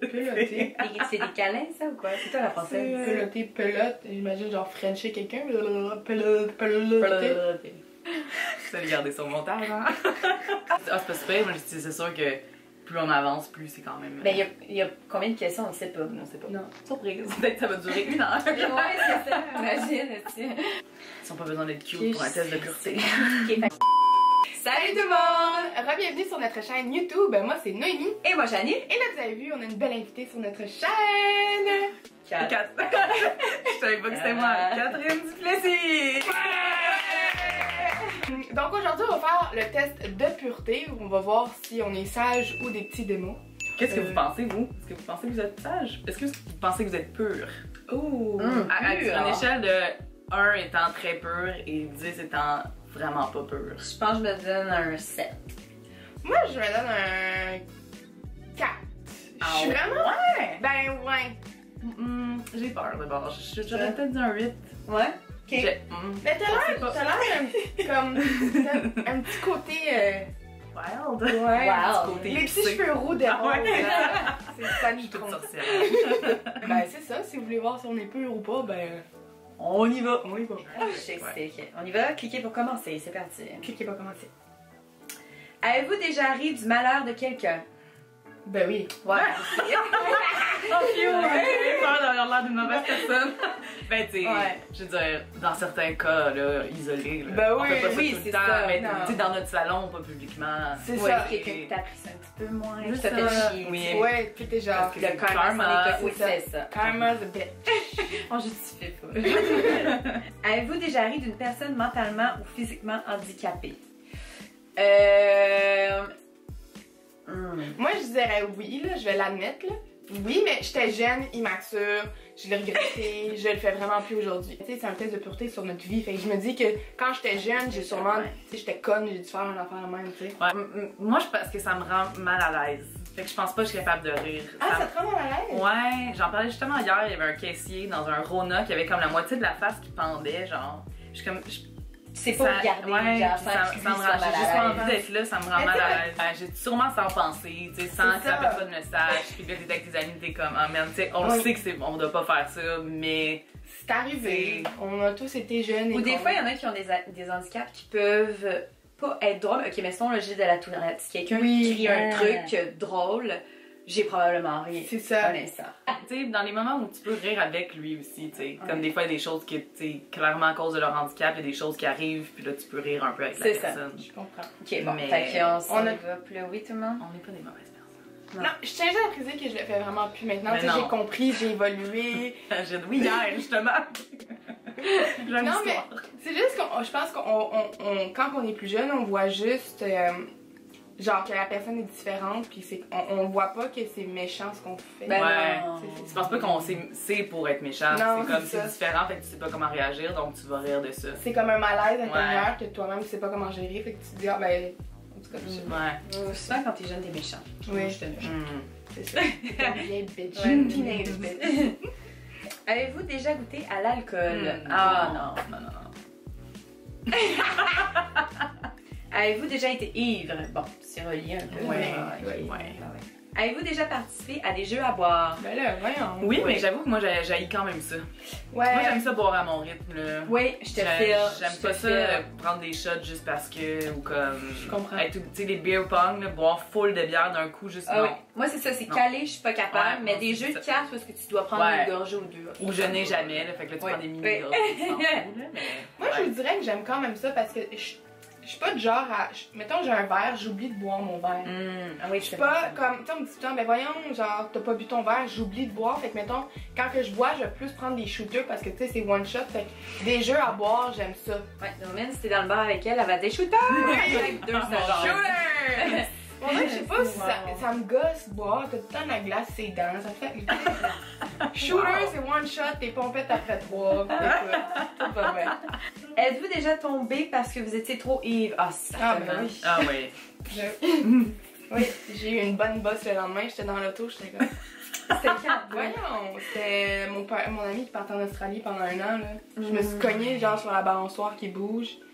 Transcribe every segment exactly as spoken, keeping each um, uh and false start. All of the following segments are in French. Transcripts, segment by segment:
Peloter. C'est des câlins, ça, ou quoi? C'est toi la française? Euh, peloter, pelote. J'imagine genre frencher quelqu'un. Pelote, peloter. Ça va garder son montage, hein? Ah, c'est pas super, mais c'est sûr que plus on avance, plus c'est quand même... Ben, il y a, y a combien de questions? On ne sait pas. On sait pas. Non. Surprise. Peut-être que ça va durer une heure. Ouais, c'est ça. Imagine, tu Ils ont pas besoin d'être cute pour un test de pureté. okay, Salut tout le monde! Re-bienvenue sur notre chaîne YouTube. Moi, c'est Noémie. Et moi, Janine. Et là, vous avez vu, on a une belle invitée sur notre chaîne. Quatre. Je savais pas que c'était moi. Catherine Duplessis! Donc aujourd'hui, on va faire le test de pureté où on va voir si on est sage ou des petits démons. Qu'est-ce que Euh... vous pensez, vous? Est-ce que vous pensez que vous êtes sage? Est-ce que vous pensez que vous êtes pur? Ouh! Mmh, À, à pur. une échelle de un étant très pur et dix étant vraiment pas pur. Je pense que je me donne un sept. Moi, je me donne un quatre. Je Ah suis ouais? vraiment... Ouais! Ben ouais. Mm, j'ai peur d'abord. J'aurais peut-être dit un huit. Ouais? Ok. J'ai- mm. Mais t'as Je sais l'air pas. t'as l'air un- comme t'as un petit côté euh, Wild. ouais, Wow. Côté les petits épicé. cheveux roux derrière. Ah ouais. là, c'est ça Je suis nous toute trompe. sorcière. Ben c'est ça, si vous voulez voir si on est pur ou pas, ben On y va. on y va. Je sais que c'est ok. On y va? Cliquez pour commencer. C'est parti. Cliquez pas commencer. Avez-vous déjà ri du malheur de quelqu'un? Ben oui. Ouais. Oh, cute! J'ai peur d'avoir l'air d'une mauvaise personne. Ben, tu sais, Ouais. je veux dire, dans certains cas, là, isolés, là, Ben on oui, fait pas ça oui, tout le c'est temps, ça, mais non. tu sais, dans notre salon, pas publiquement. C'est Ouais, ça. quelqu'un qui t'apprécie un petit peu moins. C'est Qui t'a ça. fait chier. Oui. Ouais, puis t'es genre Parce que Le c'est karma, karma, c'en est un. Oui, c'est ça. c'est ça. karma the bitch. On justifie pas. Avez-vous déjà ri d'une personne mentalement ou physiquement handicapée? Euh... hmm. Moi je dirais oui là, je vais l'admettre là. Oui, mais j'étais jeune, immature, je l'ai regretté, je le fais vraiment plus aujourd'hui. Tu sais, c'est un test de pureté sur notre vie, fait que je me dis que quand j'étais jeune, j'ai sûrement, Ouais. tu sais, j'étais conne, j'ai dû faire un affaire de même, tu sais. Ouais, m- m- moi, je pense que ça me rend mal à l'aise. Fait que je pense pas que je suis capable de rire. Ah, Ça ça te rend mal à l'aise? Ouais, j'en parlais justement hier, il y avait un caissier dans un Rona qui avait comme la moitié de la face qui pendait, genre. Je suis comme. je- C'est pas ça- regarder, ouais, genre, ça, sans ça, qu'il me soit rend. mal J'ai à juste l'aise. envie d'être là, ça me rend Mais mal ça- à l'aise. Ouais, j'ai sûrement sans penser, tu sais, sans C'est que ça ça. fait pas de message. Puis là, t'es avec tes amis, t'es comme, ah merde, tu sais, on le Oui. sait que c'est, on doit pas faire ça, mais. C'est arrivé, on a tous été jeunes. Ou et des con- fois, il y en a qui ont des, a- des handicaps qui peuvent pas être drôles. Ok, mais sinon, le j'ai de la tourette. Si quelqu'un Oui, crie un ouais. truc euh, drôle, j'ai probablement ri. C'est ça. Un instant. Tu sais, dans les moments où tu peux rire avec lui aussi, tu sais. Ouais. Comme des fois, il y a des choses qui, tu sais, clairement à cause de leur handicap, il y a des choses qui arrivent, puis là, tu peux rire un peu avec la C'est ça. personne. Je comprends. Ok, bon, Mais- fait qu'on s'en On a- va plus. Oui, tout le monde? On n'est pas des mauvaises personnes. Non, je tiens juste à préciser que je le fais vraiment plus maintenant. Mais Tu sais, non. j'ai compris, j'ai évolué. J'ai oui, hier, justement. J'ai une Non, mais histoire. c'est juste qu'on, je pense qu'on, on- on- quand on est plus jeune, on voit juste, euh, genre que la personne est différente, puis c'est, on, on voit pas que c'est méchant ce qu'on fait. Ben Ouais. non. Tu penses pas qu'on sait, sait pour être méchant, Non, c'est comme c'est c'est ça. différent, fait que tu sais pas comment réagir, donc tu vas rire de ça. C'est comme un malaise intérieur que toi-même tu sais pas comment gérer, fait que tu te dis, ah ben, en tout cas, je sais pas. Ouais. Euh, Souvent, quand t'es jeune, t'es méchant. Oui. Je te méchant. Mm. C'est ça. T'es une vieille bitch. Ouais. Une teenage bitch. Avez-vous déjà goûté à l'alcool? Mm. Ah non. Non, non, non. Avez-vous déjà été ivre? Bon, c'est relié un peu. Ouais, mais, ah, ok. ouais, ouais. Ah ouais. Avez-vous déjà participé à des jeux à boire? Ben là, voyons. Oui, Ouais. mais j'avoue que moi, j'ai- j'haïs quand même ça. Ouais. Moi, j'aime ça boire à mon rythme, là. Oui, je te J'aime file. j'aime je pas te ça, file. euh, prendre des shots juste parce que, ou comme. Je comprends. Être, tu sais, les beer pong, là, boire full de bière d'un coup, juste Ah non. oui. Moi, c'est ça, c'est Non. calé, je suis pas capable. Ouais, mais non, des c'est jeux de ça. cartes parce que tu dois prendre Ouais. une gorgée ou deux. Ou je n'ai jamais, là, fait que là, tu Ouais. prends des mini Ouais. gorges, tu t'en fous, là, mais. Moi, je vous dirais que j'aime quand même ça parce que je, je suis pas du genre à. je- mettons, j'ai un verre, j'oublie de boire mon verre. Mm. Ah oui, Je suis pas comme, tu sais, on me dit tout le temps, ben voyons, genre, t'as pas bu ton verre, j'oublie de boire. Fait que, mettons, quand que je bois, je vais plus prendre des shooters parce que, tu sais, c'est one shot. Fait que des jeux à boire, j'aime ça. Ouais, Normand, si t'es dans le bar avec elle, elle va dire shooter! Avec deux secondes. Shooter! Bon, moi, je sais pas si ça, Wow. ça me gosse boire, t'as tout le temps de la glace, ses dents, ça fait. Shooter, c'est one shot, t'es pompette après trois. Écoute, tout va bien. Êtes-vous déjà tombé parce que vous étiez trop ivre? Ah, ça Ah, ben oui. Ah oui. Je- Oui, j'ai eu une bonne bosse le lendemain, j'étais dans l'auto, j'étais comme. C'était quand? Voyons, c'était mon, père- mon ami qui partait en Australie pendant un an, là. Je me suis Mm. cognée, genre, sur la balançoire qui bouge.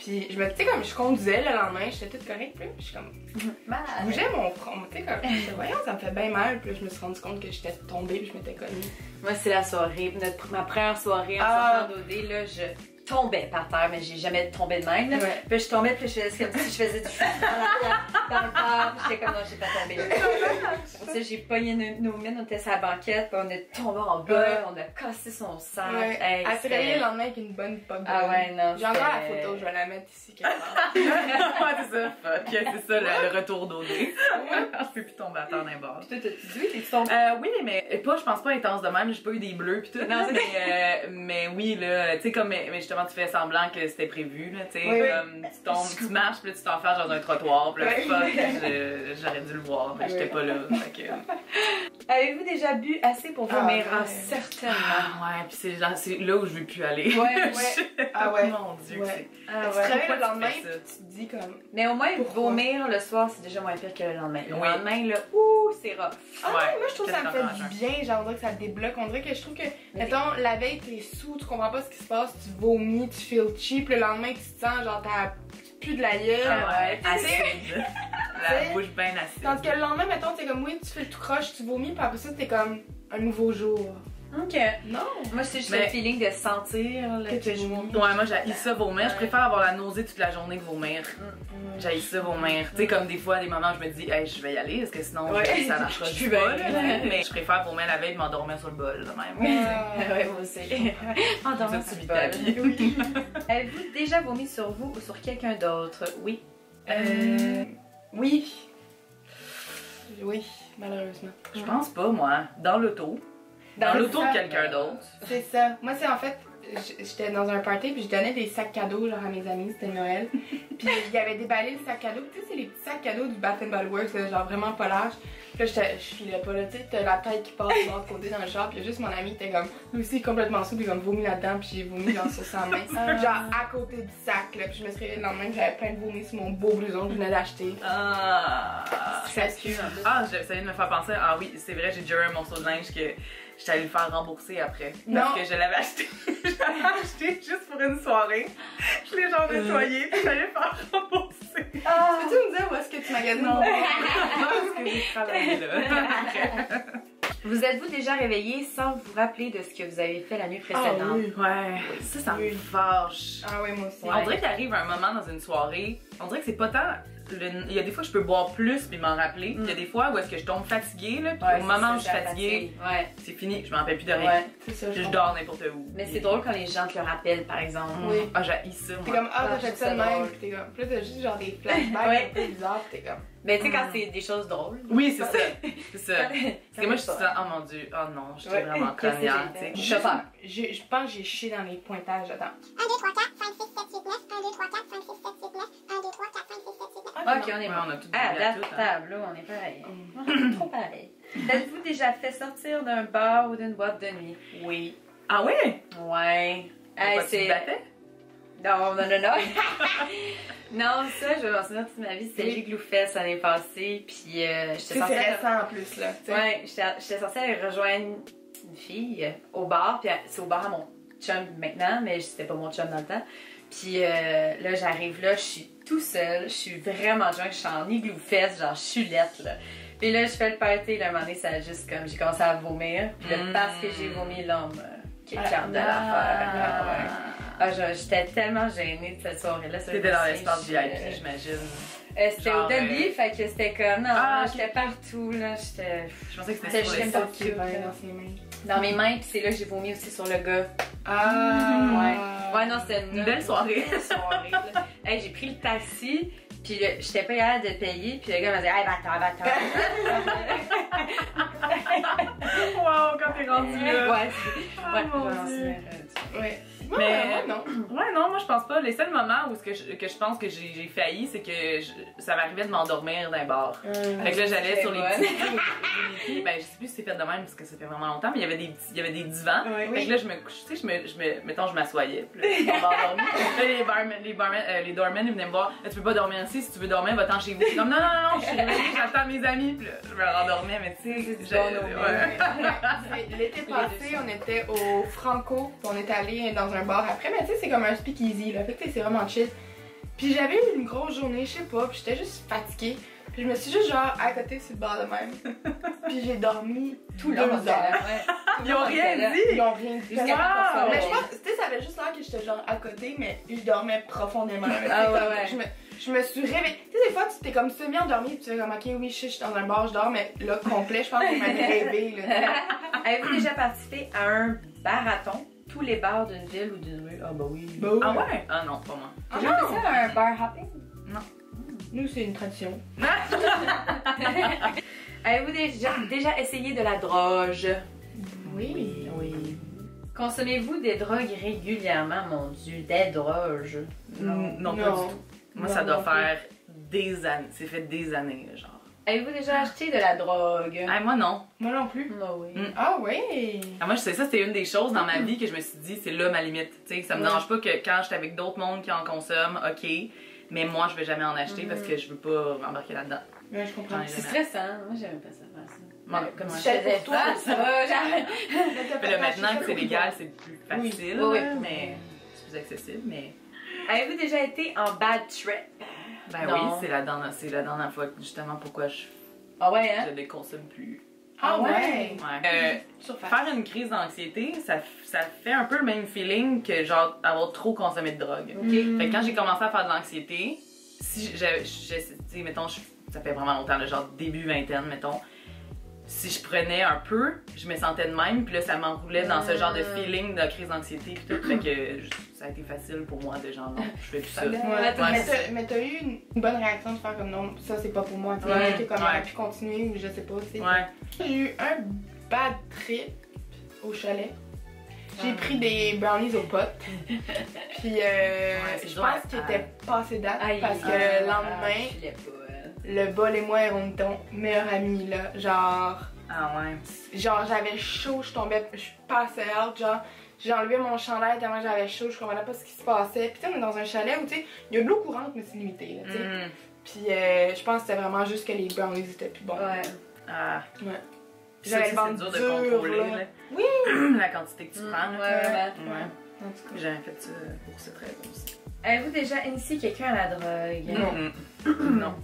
Puis je me tu sais, comme je conduisais le lendemain, j'étais toute correcte, puis je suis comme. Malade. Je bougeais mon front, tu sais, comme. J'étais, voyons, ça me fait bien mal, puis là, je me suis rendu compte que j'étais tombée, puis je m'étais cognée. Moi, c'est la soirée. Notre, ma première soirée en Ah. sortant d'O D, là, je tombais par terre, mais j'ai jamais tombé de même. Là. Ouais. Puis je tombais, puis je faisais comme si je faisais du fou dans le corps. Puis j'étais comme non, j'ai pas tombé. Tu sais, j'ai pogné nos, nos mines, on était sur la banquette, puis on est tombé en bas, Ouais. on a cassé son sac. Ouais. Hey, Elle s'est c'était- réveillée le lendemain avec une bonne poque de Ah ouais, non. J'ai encore la c'était- photo, je vais la mettre ici quelque part. Ouais, c'est ça, fuck. C'est ça, le, le retour d'O D. Je peux plus tomber à terre d'un bord. Puis toi, t'as-tu dit, t'es tombé? Euh, oui, mais pas, je pense pas intense de même, j'ai pas eu des bleus pis tout. Non, c'est- mais, euh, mais oui, là, tu sais, comme, mais, mais justement, tu fais semblant que c'était prévu, là, tu sais, Oui, oui. comme, tu tombes, tu marches, pis là, tu t'enfermes dans un trottoir, pis là, Oui. fuck, je- j'aurais dû le voir, mais j'étais Oui. pas là, fait que... Avez-vous déjà bu assez pour Ah, vomir? ouais. Ah, certainement. Ah, ouais, pis c'est genre- c'est là où je veux plus aller. Ouais, ouais. Ah ouais. Mon Dieu, Ouais. c'est... Ah, Tu te ouais. réveilles Pourquoi le tu lendemain, fais ça? puis tu te dis comme. Mais au moins, Pourquoi? vomir le soir, c'est déjà moins pire que le lendemain. Le Oui. lendemain, là, ouh, c'est rough. Ah Ouais. ouais, moi je trouve que ça me Qu'est-ce fait que t'en du bien, genre on dirait que ça te débloque. On dirait que je trouve que, Mais mettons, la veille t'es sous, tu comprends pas ce qui se passe, tu vomis, tu feels cheap, le lendemain tu te sens genre t'as plus de la gueule. Ah ouais, Tu sais, acide. La t'sais, bouche bien acide. Tandis que le lendemain, mettons, t'es comme oui, tu fais le tout croche, tu vomis, puis après ça t'es comme un nouveau jour. Ok. Non! Moi, c'est juste Mais- le feeling de sentir là, Que que, tu je vomis. vomis. Ouais, moi j'ai ça vomir. Je préfère avoir la nausée toute la journée que vomir. Mm. J'ai ça vomir. Tu sais, comme des fois, des moments où je me dis, hey, je vais y aller, parce que sinon, Ouais. je- ça marchera Je juste suis pas. bien. Là, mais je préfère vomir la veille et m'endormir sur le bol, de même. Ah. Ouais, moi aussi. En Comme dormant, ça, ça tu vis me ta vole. vie. Oui. Avez-vous déjà vomi sur vous ou sur quelqu'un d'autre? Oui. Euh. Oui. Oui, malheureusement. Je pense pas, moi. Dans l'auto. Dans c'est l'auto ça. de quelqu'un d'autre. C'est ça. Moi, c'est en fait, j- j'étais dans un party puis je donnais des sacs cadeaux genre à mes amis, c'était Noël. Puis il y avait déballé le sac cadeau. Tu sais, c'est les petits sacs cadeaux du Bath and Body Works, là, genre vraiment pas large. Puis là, j'étais- je filais pas là, tu sais, t'as la tête qui passe de l'autre côté dans le char. Puis il y a juste mon ami qui était comme, lui aussi complètement sous, puis comme vomi là-dedans. Puis j'ai vomi genre sur sa main, genre à côté du sac là. Puis je me suis réveillée le lendemain, puis j'avais plein de vomi sur mon beau blouson que je venais d'acheter. Ah. Ça pue un peu. Ah, je- ça vient de me faire penser. Ah oui, c'est vrai, j'ai déjà eu un morceau de linge que j'étais allée le faire rembourser après. Non. Parce que je l'avais acheté. je l'avais acheté juste pour une soirée. Je l'ai genre nettoyé, puis j'allais le faire rembourser. Ah. Peux-tu me dire où est-ce que tu magasines? Non, parce que j'ai travaillé là. Vous êtes-vous déjà réveillé sans vous rappeler de ce que vous avez fait la nuit précédente? Ah oui. Ouais, ça, ça me Oui. fâche. Ah oui, moi aussi. On dirait qu'il arrive un moment dans une soirée, on dirait que c'est pas tant. le- Il y a des fois que je peux boire plus puis m'en rappeler. Il y a des fois où est-ce que je tombe fatiguée, là, puis Ouais, au moment où je c'est suis ça, fatiguée, la fatigue. c'est fini, je m'en rappelle plus de Ouais. rien. ouais. C'est ça, Je comprends. dors n'importe où. Mais c'est drôle quand les gens te le rappellent, par exemple. Oui. Ah, j'ai ça, T'es moi. comme, ah, Ah, t'as je fait trouve ça ça de même, drôle. pis t'es comme, pis là t'as juste genre des flashbacks Ouais. un peu bizarres, pis t'es comme, Mais tu sais, quand Mm. c'est des choses drôles. Oui, c'est ça. C'est ça. Quand- Parce que moi, je suis quand- ça, oh mon dieu, oh non, je suis Ouais. vraiment Qu'est-ce que cognante, j'ai tu fait? sais. Je peur. j'ai- je pense que j'ai chié dans les pointages, attends. un, deux, trois, quatre, cinq, six, sept, huit, neuf. un, deux, trois, quatre, cinq, six, sept, huit, neuf. un, deux, trois, quatre, cinq, six, sept, huit, neuf. Ok, on est Ouais, bon. on a tout Ah, dit à tout, hein. adaptable, là, on est pareil. On est trop pareil. Avez-vous déjà fait sortir d'un bar ou d'une boîte de nuit? Oui. Ah ouais? Ouais. Hey, Pourquoi tu te battais? Non, non, non, non. Non, ça, je vais m'en souvenir toute ma vie. C'était Oui. Gigloufest l'année passée. Puis euh, Tu j'étais sais, censée. c'est aller- récent en plus, là. tu sais. Ouais, j'étais j'étais censée aller rejoindre une fille euh, au bar. Puis euh, c'est au bar à mon chum maintenant, mais c'était pas mon chum dans le temps. Puis euh, là, j'arrive là, je suis tout seule. Je suis vraiment drunk. Je suis en Gigloufest, genre chulette, là. Puis là, je fais le party. Là, un moment donné, ça a juste comme. J'ai commencé à vomir. Puis là, Mm. parce que j'ai vomi l'homme euh, qui est Ah, carte de l'affaire. là, ouais. Ah. Ah, je- j'étais tellement gênée de cette soirée-là. ça T'étais me dans tient, l'espace je- V I P, j'imagine. Euh, C'était Genre, au Dolby, euh, fait que c'était comme. Non, Ah, j'étais partout, là. J'étais Je pensais que C'était c'était sur juste les pas Pas cute, dans là. ses mains. dans mes mains, puis c'est là que j'ai vomi aussi sur le gars. Ah, Ouais, non, c'était Une belle soirée. belle soirée, là. Hey, j'ai pris le taxi, puis le- j'étais pas capable de payer, puis le gars m'a dit, hey, va-t'en, va-t'en. Wow, quand t'es rendu là. Ouais, c'est- Oh, ouais, mon je m'en Dieu. souviens, euh, Ouais. Moi, Mais- moi, non. Ouais, non, moi je pense pas. Les seuls moments où ce que, je, que je pense que j'ai j'ai failli, c'est que je- ça m'arrivait de m'endormir dans un bar. Fait que là, j'allais sur les Ouais. petits. les petits- Ben, je sais plus si c'est fait de même parce que ça fait vraiment longtemps, mais il y avait des, petits- il y avait des divans. Ouais. Fait que là, je me couche, tu sais, je me, je me, mettons, je m'assoyais. Puis là, je m'endormais. Là, les barmen, les barmen, euh, les doormen, ils venaient me voir. Là, tu peux pas dormir ici, si tu veux dormir, va-t'en chez vous. Je suis comme, non, non, non, non, je suis réveillée, j'attends mes amis. Puis là, je me rendormais, mais tu sais, C'est du je- bon au ouais. C'est- L'été passé, on était au Franco, puis on est allé dans un bar après, mais tu sais, c'est comme un speakeasy, là. Fait que tu sais, c'est vraiment chill. Puis j'avais eu une grosse journée, je sais pas, puis j'étais juste fatiguée. Puis je me suis juste genre à côté sur le bord de même. Puis j'ai dormi Tout deux le monde était là, heures. ouais. Tout le Ils ont monde rien était là. dit! Ils ont rien dit. Jusqu'à Wow! temps qu'on Mais se je pense, tu sais, ça avait juste l'air que j'étais genre à côté, mais je dormais profondément. Ah ouais, Comme- ouais. Je me, je me suis réveillée. Tu sais, des fois, tu t'es comme semi-endormie, puis tu fais comme, ok, oui, je sais, je suis dans un bar, je dors, mais là, complet, je pense qu'on m'avait rêvé, là. Avez-vous déjà participé à un marathon? Tous les bars d'une ville ou d'une rue? Ah bah oui. Bah oui. Ah ouais? Ah non, pas moi. T'as déjà fait ça, un bar hopping? Nous, c'est une tradition. Avez-vous déjà, déjà essayé de la droge? Oui. Oui. Consommez-vous des drogues régulièrement, mon dieu? Des droges? Non, non, pas du tout. Moi, Non, ça doit non plus. faire des années. C'est fait des années, genre. Avez-vous déjà acheté de la drogue? Ah, moi, non. Moi non plus. Ah oui. Mm. Ah oui. Ah, moi, je sais, ça, c'était une des choses dans ma vie que je me suis dit, c'est là ma limite. Tu sais, ça me Ouais. dérange pas que quand je suis avec d'autres mondes qui en consomment, ok. Mais moi, je vais jamais en acheter parce que je veux pas embarquer là-dedans. Ouais, je comprends. Ouais. C'est stressant. Moi, j'aime pas ça faire ça. Ouais, Comme ouais. si je faisais Pour toi, pas, ça va, genre. Mais là, maintenant que c'est légal, c'est plus facile, Oui, oui, là, oui. mais c'est plus accessible, mais... Avez-vous déjà été en bad trip? Ben Non. oui, c'est la dernière, c'est la dernière fois, justement, pourquoi je, Ah ouais, hein? je les consomme plus. Ah ouais. Ouais. Euh, Surface. faire une crise d'anxiété, ça, ça fait un peu le même feeling que genre avoir trop consommé de drogue. Ok. Fait que quand j'ai commencé à faire de l'anxiété, si j'ai, j'ai- tu sais, mettons, je- ça fait vraiment longtemps, là, genre début vingtaine, mettons, si je prenais un peu, je me sentais de même, puis là, ça m'enroulait dans ce genre de feeling de crise d'anxiété, puis tout. Fait que je- ça a été facile pour moi de genre, non, je fais plus ça. Ouais, Ouais, mais ouais, t'as- mais t'as eu une une bonne réaction de faire comme non, ça c'est pas pour moi. Tu sais, Ouais, t'es comme ouais. elle a pu continuer ou je sais pas. Tu sais. Ouais. J'ai eu un bad trip au chalet. J'ai Ah. pris des brownies aux potes. Puis euh, c'est je dur pense à- qu'ils étaient passés date Aïe. parce que Ah, le lendemain, je l'ai pas, hein. le bol et moi érons ton meilleur ami là. Genre, Ah ouais. genre j'avais chaud, je tombais, je passais out, genre. J'ai enlevé mon chandail tellement j'avais chaud, je comprenais pas ce qui se passait. Puis tu sais, on est dans un chalet où tu sais, il y a de l'eau courante, mais c'est limité là, tu sais. Mm. Puis euh, je pense que c'était vraiment juste que les brownies étaient plus bons. Ouais. Ah. Ouais. Ça, J'avais c'est le ventre dur de dur, contrôler là. là. Oui. la quantité que tu Mm, prends. là. ouais, ouais, Ouais. En tout cas. J'ai jamais fait ça pour cette raison aussi. Avez-vous déjà initié quelqu'un à la drogue? Non. Mm. Non.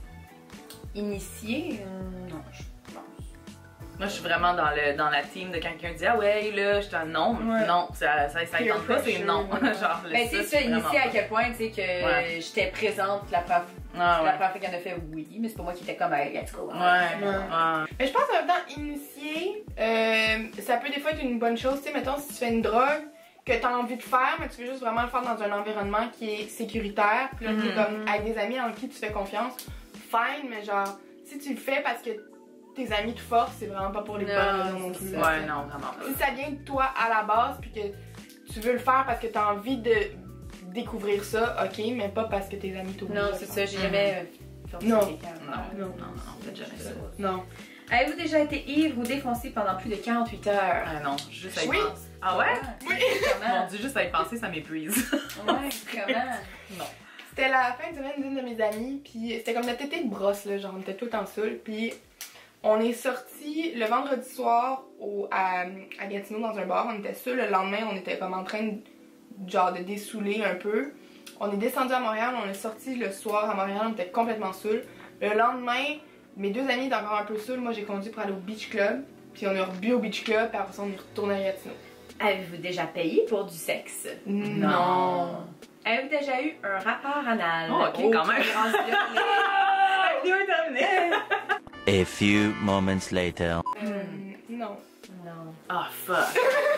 Initié? euh, Non, je pense. Moi, je suis vraiment dans, le, dans la team de quelqu'un dit ah ouais, là, je t'en. Non, Ouais. non, ça, ça, ça Peer tente pas, c'est pressure, non. ouais. Genre, Mais tu sais, ça, tu as c'est vraiment initié à pas. quel point, tu sais, que Ouais. j'étais présente la première, Ah la ouais. première fois qu'il en a fait, oui, mais c'est pas moi qui étais comme, hey, let's go. Ouais. Ouais. Ouais. Mais je pense en même temps, initier, euh, ça peut des fois être une bonne chose. Tu sais, mettons, si tu fais une drogue que tu as envie de faire, mais tu veux juste vraiment le faire dans un environnement qui est sécuritaire, puis là, t'es Mhm. comme avec des amis en qui tu fais confiance, fine, mais genre, si tu le fais parce que tes amis te forcent, c'est vraiment pas pour les Non, bonnes raisons non c'est plus. ça. là, Ouais, tu sais. non, vraiment pas. Si ça vient de toi à la base, puis que tu veux le faire parce que tu as envie de découvrir ça, ok, mais pas parce que tes amis t'obligent. Non, à c'est le ça, j'ai Mhm. jamais euh, forcé Non. quelqu'un. Non, Non. non, non, faites jamais ça. faire. Non. Avez-vous déjà été ivre ou défoncé pendant plus de quarante-huit heures? Ah non, juste à y Oui. penser. Ah ouais? Oui. Mon Comment? dieu, juste à y penser, ça m'épuise. Ouais, comment? Non. C'était la fin de semaine d'une de mes amies, puis c'était comme notre été de brosse, là, genre on était tout le temps saoul, puis on est sorti le vendredi soir au, à, à Gatineau dans un bar, on était seul, le lendemain on était comme en train de, genre de dessouler un peu. On est descendu à Montréal, on est sorti le soir à Montréal, on était complètement saoul. Le lendemain, mes deux amis étaient encore un peu saoul, moi j'ai conduit pour aller au Beach Club, puis on est rebu au Beach Club, puis après ça on est retourné à Gatineau. Avez-vous déjà payé pour du sexe? Non. Avez-vous déjà eu un rapport anal? Oh, ok, quand même. rendu là, La vidéo est terminée. A few moments later. Euh, non. Non. Ah, fuck.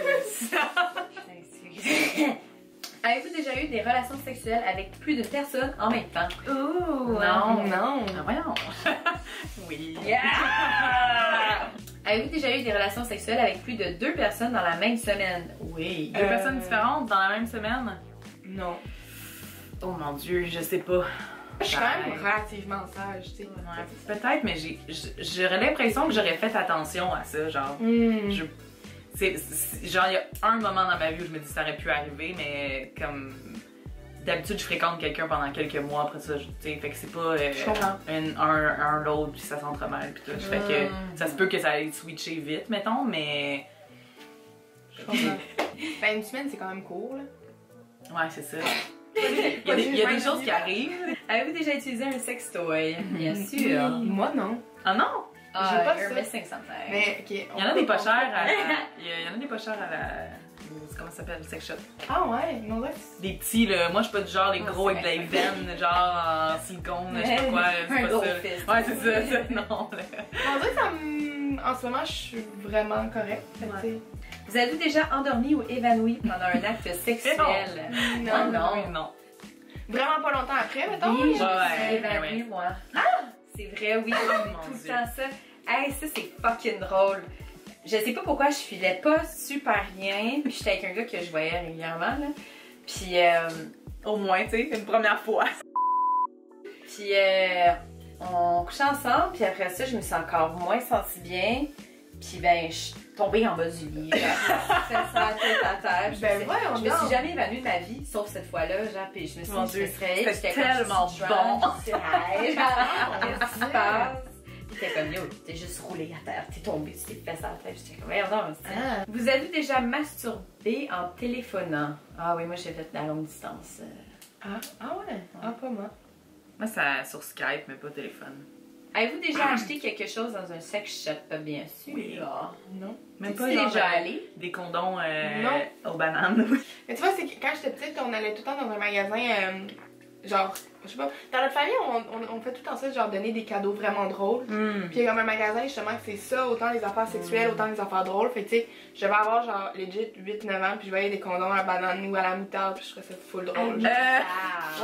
Excusez. Avez-vous déjà eu des relations sexuelles avec plus de personnes en même temps? Ouh, Non. Non. Ah, voyons. Oui. Yeah! Avez-vous déjà eu des relations sexuelles avec plus de deux personnes dans la même semaine? Oui. Deux Euh, personnes différentes dans la même semaine? Non. Oh mon dieu, je sais pas. Je suis quand même relativement sage, tu sais. Ouais, peut-être, mais j'ai, j'- j'aurais l'impression que j'aurais fait attention à ça, genre. Hmm. Je, c'est, c'est- genre, il y a un moment dans ma vie où je me dis que ça aurait pu arriver, mais comme d'habitude, je fréquente quelqu'un pendant quelques mois après ça, je- tu sais, fait que c'est pas euh, Je comprends. un, un, un l'autre puis ça s'entremêle puis tout. Fait que Mm. ça se peut que ça aille switcher vite, mettons, mais. Je comprends. Ben, une semaine, c'est quand même court, là. Ouais, c'est ça. Il y a des, il y a des choses qui arrivent. Avez-vous déjà utilisé un sextoy? Bien sûr. Moi, non. Ah non? Ah, J'ai pas you're ça. missing something. Mais, ok. Il y en a des pas chers à la... Il y en a des pas chers à la... Comment ça s'appelle? Le sex shop. Ah ouais, non, ouais. Des petits, là. Moi, je suis pas du genre les Ah, gros c'est avec de la veine, genre en silicone, je sais pas quoi. C'est Un pas gros ça. fist. Ouais, c'est ça, ça. Non, là. On dirait que ça me... En ce moment, je suis vraiment correcte. Fait que, Ouais. tu sais, Vous avez déjà endormi ou évanoui pendant un acte sexuel? Non. Ah, non. Oui, non. Vraiment pas longtemps après, mettons. Oui, là. je Ouais, me suis évanouie, ouais. moi. Ah! C'est vrai, oui. mon Tout le Dieu. temps ça. Hey, ça, c'est fucking drôle. Je sais pas pourquoi je filais pas super bien. Puis j'étais avec un gars que je voyais régulièrement, là. Puis, euh, Au moins, tu sais, une première fois. puis euh, on couchait ensemble. Puis après ça, je me suis encore moins sentie bien. Puis ben, je suis tombée en bas du lit. J'ai fait ça tête à terre. Je Ben me suis- voyons Je me donc. suis jamais évanouie de ma vie, sauf cette fois-là, genre, puis je me suis Mon dit, je Dieu, me suis réveillée, puis c'était j'étais comme, tellement je suis bon. drunk, je suis high, genre, qu'est-ce qui se passe? Puis t'es comme, yo, t'es juste roulé à terre, t'es tombé, tu t'es fait ça à la tête, j'étais comme, voyons donc, c'est- Ah. Vous avez déjà masturbé en téléphonant? Ah oui, moi j'ai fait de la longue distance. euh. Ah, ah ouais. Ah, pas moi. Moi, c'est sur Skype, mais pas téléphone. Avez-vous déjà acheté quelque chose dans un sex shop, bien sûr? Oui. Non. Même T'es-tu pas genre, déjà euh, allé? des condoms euh, Non. aux bananes. Mais tu vois, c'est que quand j'étais petite, on allait tout le temps dans un magasin, euh, genre, je sais pas, dans notre famille, on, on, on fait tout le temps ça, genre donner des cadeaux vraiment drôles. Mm. Puis il y a comme un magasin justement que c'est ça, autant les affaires sexuelles, autant les affaires drôles. Fait que tu sais, je devais avoir genre legit huit neuf ans, puis je voyais des condoms à la banane ou à la moutarde, puis je trouvais ça full drôle. Euh, Ah. Ouais.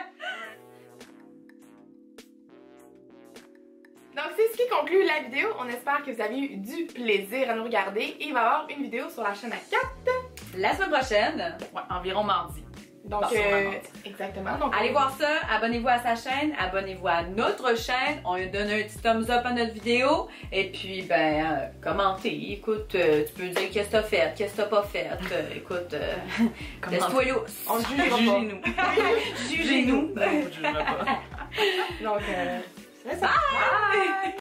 Donc c'est ce qui conclut la vidéo. On espère que vous avez eu du plaisir à nous regarder. Et il va y avoir une vidéo sur la chaîne à quatre. La semaine prochaine, Ouais, environ mardi. Donc Bon, sûrement euh, mardi. exactement. Donc allez voir ça, abonnez-vous à sa chaîne, abonnez-vous à notre chaîne, on lui donne un petit thumbs up à notre vidéo, et puis ben, euh, commentez, écoute, euh, tu peux dire qu'est-ce que t'as fait, qu'est-ce que t'as pas fait, euh, écoute, euh, laisse-toi lousse. on ne jugera pas. Jugez-nous. Jugez-nous. Non, vous jugerez pas. Donc euh, c'est ça. Bye!